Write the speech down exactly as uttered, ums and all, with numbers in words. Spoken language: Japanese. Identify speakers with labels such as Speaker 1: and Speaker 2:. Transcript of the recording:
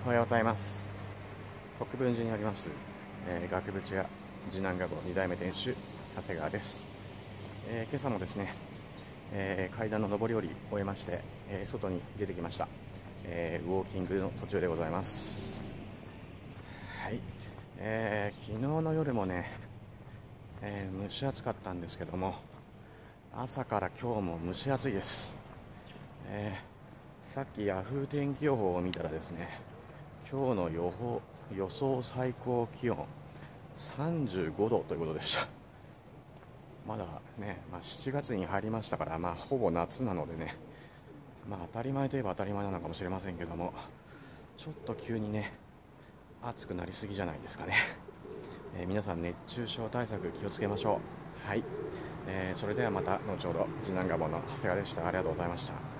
Speaker 1: おはようございます。国分寺にあります、えー、額縁屋次男画房に代目店主長谷川です。えー、今朝もですね、えー、階段の上り下り終えまして、えー、外に出てきました。えー、ウォーキングの途中でございます。はい、えー、昨日の夜もね、えー、蒸し暑かったんですけども、朝から今日も蒸し暑いです。えー、さっきヤフー天気予報を見たらですね、今日の予報予想最高気温さんじゅうごどということでした。まだね、まあ、しちがつに入りましたから、まあ、ほぼ夏なのでね、まあ、当たり前といえば当たり前なのかもしれませんけども、ちょっと急にね暑くなりすぎじゃないですかね。えー、皆さん熱中症対策気をつけましょう。はい、えー、それではまた後ほど。次男ガボの長谷川でした。ありがとうございました。